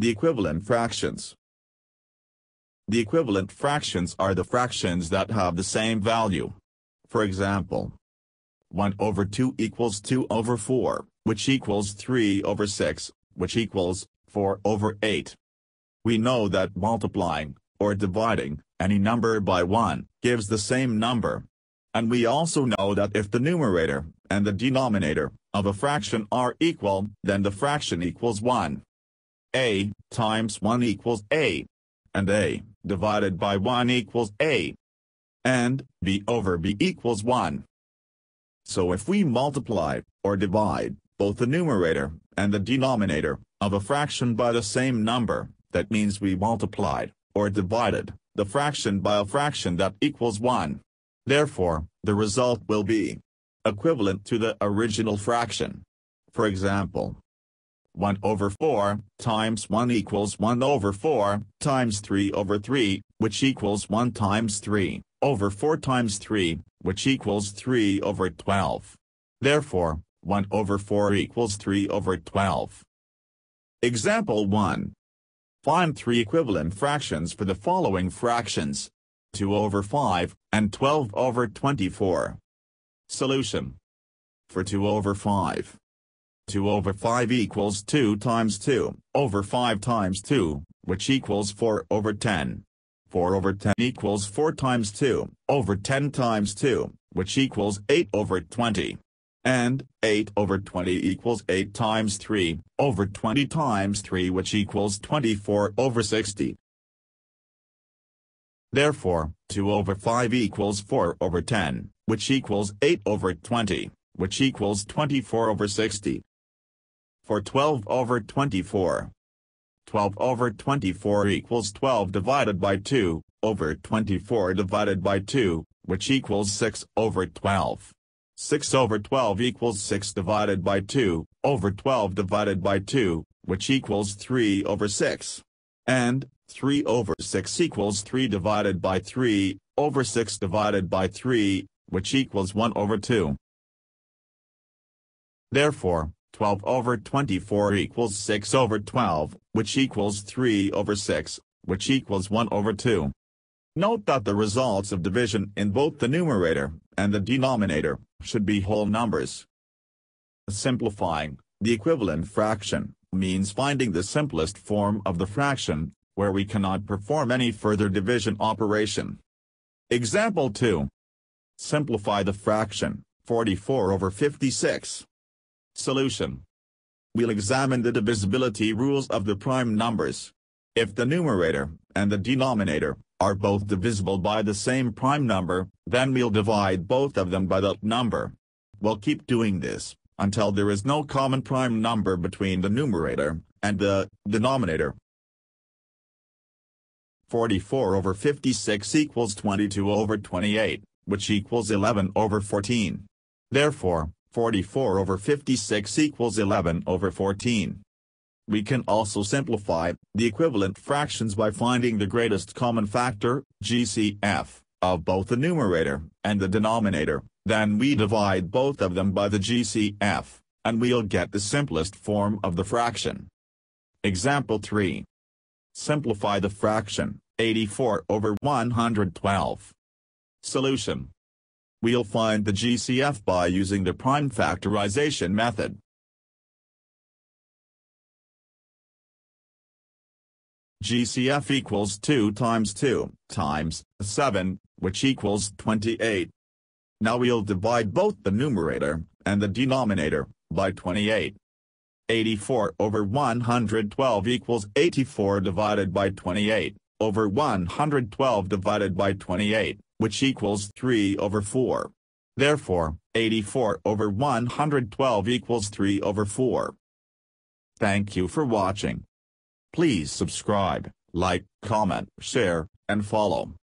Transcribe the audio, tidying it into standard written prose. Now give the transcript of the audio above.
The equivalent fractions. The equivalent fractions are the fractions that have the same value. For example, 1 over 2 equals 2 over 4, which equals 3 over 6, which equals 4 over 8. We know that multiplying, or dividing, any number by 1, gives the same number. And we also know that if the numerator and the denominator of a fraction are equal, then the fraction equals 1. A times 1 equals A. And A divided by 1 equals A. And B over B equals 1. So if we multiply, or divide, both the numerator and the denominator of a fraction by the same number, that means we multiplied, or divided, the fraction by a fraction that equals 1. Therefore, the result will be equivalent to the original fraction. For example, 1 over 4 times 1 equals 1 over 4 times 3 over 3, which equals 1 times 3 over 4 times 3, which equals 3 over 12. Therefore, 1 over 4 equals 3 over 12. Example 1. Find 3 equivalent fractions for the following fractions: 2 over 5 and 12 over 24. Solution. For 2 over 5. 2 over 5 equals 2 times 2 over 5 times 2, which equals 4 over 10. 4 over 10 equals 4 times 2 over 10 times 2, which equals 8 over 20. And 8 over 20 equals 8 times 3 over 20 times 3, which equals 24 over 60. Therefore, 2 over 5 equals 4 over 10, which equals 8 over 20, which equals 24 over 60. For 12 over 24. 12 over 24 equals 12 divided by 2, over 24 divided by 2, which equals 6 over 12. 6 over 12 equals 6 divided by 2, over 12 divided by 2, which equals 3 over 6. And 3 over 6 equals 3 divided by 3, over 6 divided by 3, which equals 1 over 2. Therefore, 12 over 24 equals 6 over 12, which equals 3 over 6, which equals 1 over 2. Note that the results of division in both the numerator and the denominator should be whole numbers. Simplifying the equivalent fraction means finding the simplest form of the fraction, where we cannot perform any further division operation. Example 2. Simplify the fraction 44 over 56. Solution. We'll examine the divisibility rules of the prime numbers. If the numerator and the denominator are both divisible by the same prime number, then we'll divide both of them by that number. We'll keep doing this until there is no common prime number between the numerator and the denominator. 44 over 56 equals 22 over 28, which equals 11 over 14. Therefore, 44 over 56 equals 11 over 14. We can also simplify the equivalent fractions by finding the greatest common factor, GCF, of both the numerator and the denominator. Then we divide both of them by the GCF, and we'll get the simplest form of the fraction. Example 3. Simplify the fraction 84 over 112. Solution. We'll find the GCF by using the prime factorization method. GCF equals 2 times 2 times 7, which equals 28. Now we'll divide both the numerator and the denominator by 28. 84 over 112 equals 84 divided by 28, over 112 divided by 28, which equals 3 over 4. Therefore, 84 over 112 equals 3 over 4. Thank you for watching. Please subscribe, like, comment, share, and follow.